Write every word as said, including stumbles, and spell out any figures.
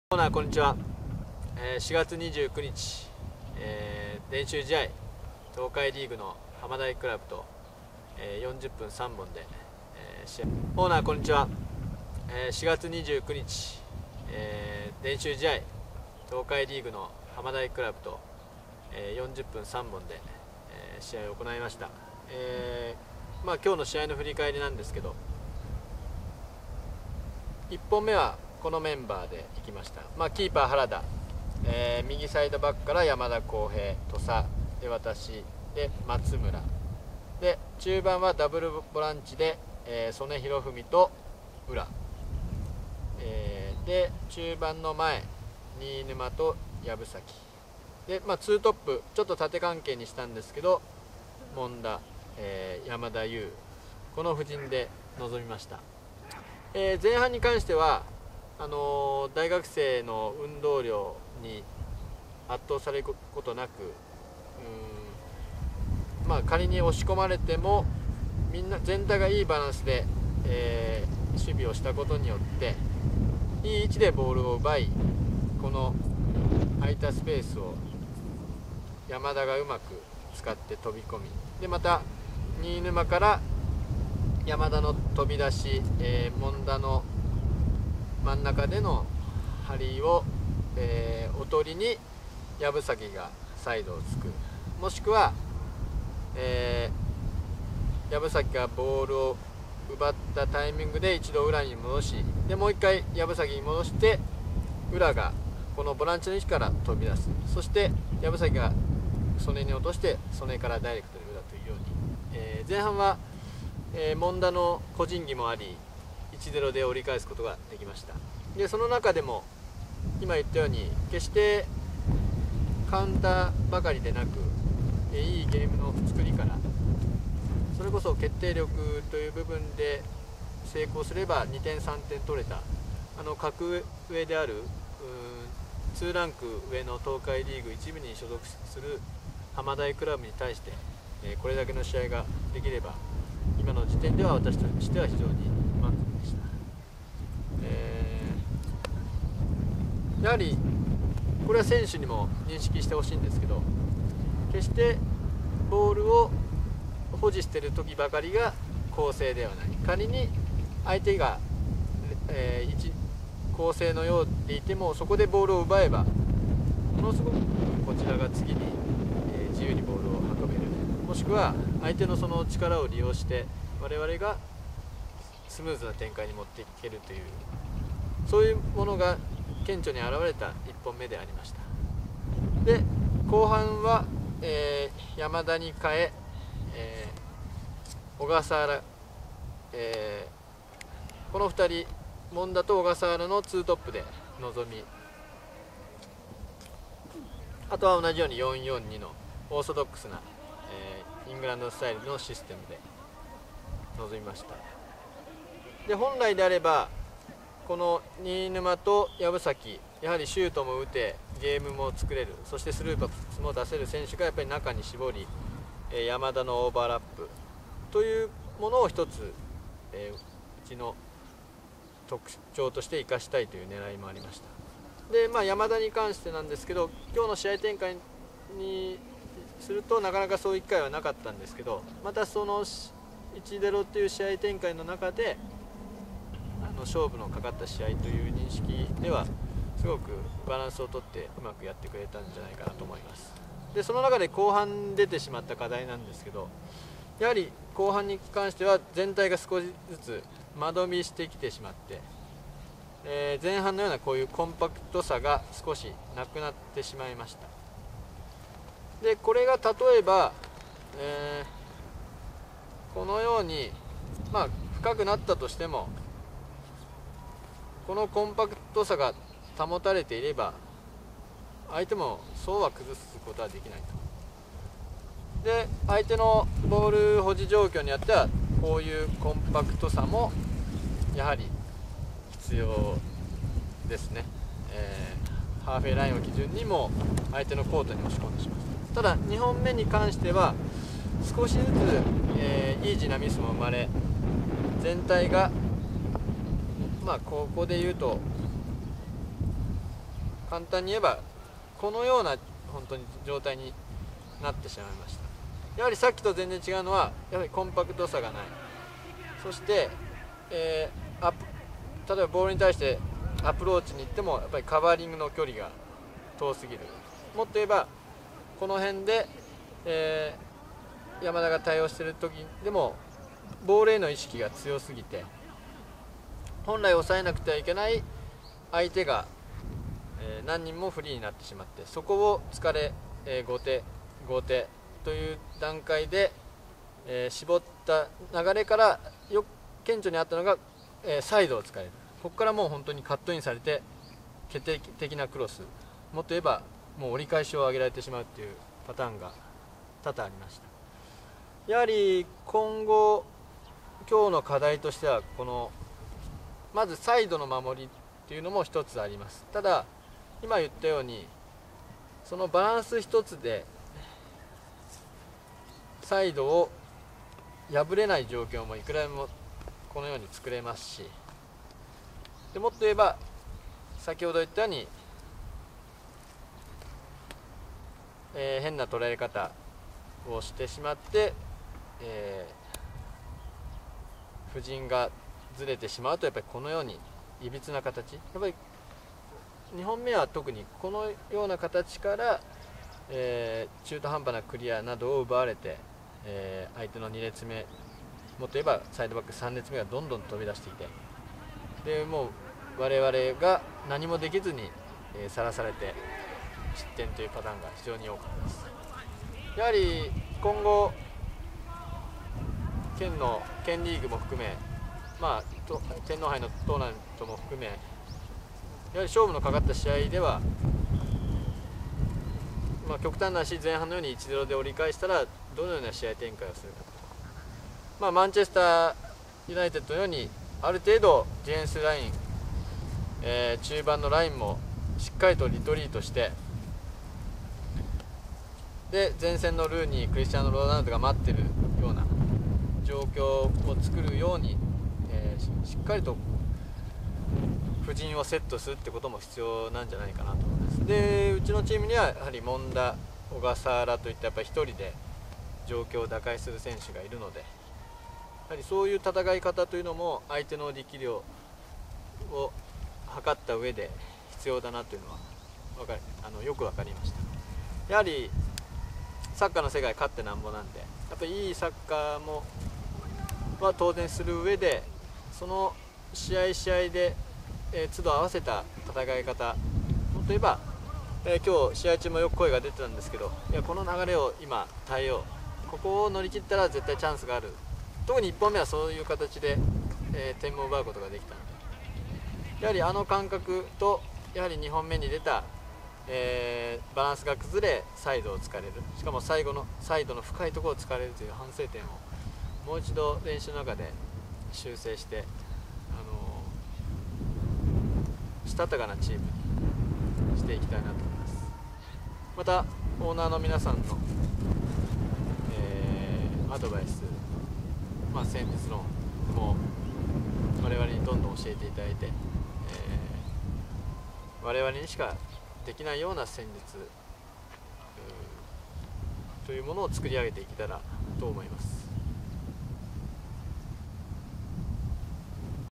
オーナーこんにちは、えー、しがつにじゅうくにち、えー、練習試合東海リーグの浜台クラブと、えー、よんじゅっぷんさんぼんで、えー、試合オーナーこんにちは、えー、しがつにじゅうくにち、えー、練習試合東海リーグの浜台クラブと、えー、よんじゅっぷんさんぼんで、えー、試合を行いました。えーまあ、今日の試合の振り返りなんですけど、いっぽんめはこのメンバーでいきました。まあ、キーパー原田、えー、右サイドバックから山田康平、土佐で私で松村で、中盤はダブルボランチで、えー、曽根博文と浦、えー、で中盤の前新沼と藪崎で、まあ、ツートップちょっと縦関係にしたんですけど、門田、えー、山田優、この布陣で臨みました。えー、前半に関してはあのー、大学生の運動量に圧倒されることなく、うーん、まあ、仮に押し込まれてもみんな全体がいいバランスで、えー、守備をしたことによっていい位置でボールを奪い、この空いたスペースを山田がうまく使って飛び込みで、また新沼から山田の飛び出し、えー、門田の真ん中での張りを、えー、おとりに藪崎がサイドをつく、もしくは、えー、藪崎がボールを奪ったタイミングで一度裏に戻し、でもう一回藪崎に戻して裏がこのボランチの位置から飛び出す、そして藪崎が曽根に落として曽根からダイレクトに裏というように、えー、前半は、えー、門田の個人技もありいちたいゼロで折り返すことができました。でその中でも今言ったように決してカウンターばかりでなく、えいいゲームの作りから、それこそ決定力という部分で成功すればにてんさんてん取れた、あの格上であるにランク上の東海リーグ一部に所属する浜台クラブに対して、えこれだけの試合ができれば今の時点では私としては非常に満足でした。えー、やはりこれは選手にも認識してほしいんですけど、決してボールを保持している時ばかりが攻勢ではない。仮に相手が、えー、一攻勢のようでいてもそこでボールを奪えばものすごくこちらが次に、えー、自由にボールを運べる、もしくは相手のその力を利用して我々がスムーズな展開に持っていけるという、そういうものが顕著に現れたいっぽんめでありました。で後半は、えー、山田に変ええー、小笠原、えー、このふたり門田と小笠原のツートップで臨み、あとは同じようによんよんにのオーソドックスな、えー、イングランドスタイルのシステムで臨みました。で本来であればこの新沼と藪崎、やはりシュートも打てゲームも作れる、そしてスルーパスも出せる選手がやっぱり中に絞り、えー、山田のオーバーラップというものを一つ、えー、うちの特徴として生かしたいという狙いもありました。で、まあ、山田に関してなんですけど、今日の試合展開にするとなかなかそういう機会はなかったんですけど、またそのいちたいゼロという試合展開の中であの勝負のかかった試合という認識ではすごくバランスをとってうまくやってくれたんじゃないかなと思います。でその中で後半出てしまった課題なんですけど、やはり後半に関しては全体が少しずつ間延びしてきてしまって、えー、前半のようなこういうコンパクトさが少しなくなってしまいました。でこれが例えば、えー、このように、まあ、深くなったとしてもこのコンパクトさが保たれていれば相手もそうは崩すことはできないと。で相手のボール保持状況によってはこういうコンパクトさもやはり必要ですね。えー、ハーフウェイラインを基準にも相手のコートに押し込んでしまう。ただにほんめに関しては少しずつ、えー、イージーなミスも生まれ、全体がまあここで言うと簡単に言えばこのような本当に状態になってしまいました。やはりさっきと全然違うのはやはりコンパクトさがない。そして、えー、アップ例えばボールに対してアプローチに行ってもやっぱりカバーリングの距離が遠すぎる。もっと言えばこの辺で、えー、山田が対応している時でもボールへの意識が強すぎて本来抑えなくてはいけない相手が、えー、何人もフリーになってしまってそこを突かれ、えー、後手後手という段階で、えー、絞った流れからよ顕著にあったのが、えー、サイドを突かれる。ここからもう本当にカットインされて決定的なクロス、もっと言えばもう折り返しを上げられてしまうというパターンが多々ありました。やはり今後今日の課題としてはこのまずサイドの守りっていうのも一つあります。ただ今言ったようにそのバランス一つでサイドを破れない状況もいくらでもこのように作れますし、でもっと言えば先ほど言ったように、えー、変な捉え方をしてしまって、えー、布陣がずれてしまうとやっぱりこのようにいびつな形、やっぱりにほんめは特にこのような形から、えー、中途半端なクリアなどを奪われて、えー、相手のに列目、もっと言えばサイドバックさん列目がどんどん飛び出していて、でもう我々が何もできずにさら、えー、されて失点というパターンが非常に多かったです。やはり今後県の県リーグも含め、まあ、天皇杯のトーナメントも含めやはり勝負のかかった試合では、まあ、極端な話前半のように いちたいゼロ で折り返したらどのような試合展開をするか、まあ、マンチェスターユナイテッドのようにある程度ディフェンスライン、えー、中盤のラインもしっかりとリトリートしてで前線のルーニー、クリスチャーノ・ロナウドが待っているような状況を作るように、えー、し, しっかりと布陣をセットするってことも必要なんじゃないかなと思います。でうちのチームにはやはり門田、小笠原といったやっぱり一人で状況を打開する選手がいるので、やはりそういう戦い方というのも相手の力量を測った上で必要だなというのは分かりあのよく分かりました。やはりサッカーの世界勝ってなんぼなんで、やっぱりいいサッカーもは当然する上でその試合試合で、えー、都度合わせた戦い方、もっと言えば、えー、今日試合中もよく声が出てたんですけど、いやこの流れを今耐えよう、ここを乗り切ったら絶対チャンスがある、特にいっぽんめはそういう形で、えー、点も奪うことができたので、やはりあの感覚とやはりにほんめに出た、えー、バランスが崩れサイドを突かれる、しかも最後のサイドの深いところを突かれるという反省点をもう一度練習の中で修正して、あのー、したたかなチームにしていきたいなと思います。またオーナーの皆さんの、えー、アドバイス、まあ、戦術論も我々にどんどん教えていただいて、えー、我々にしかできないような戦術というものを作り上げていけたらと思います。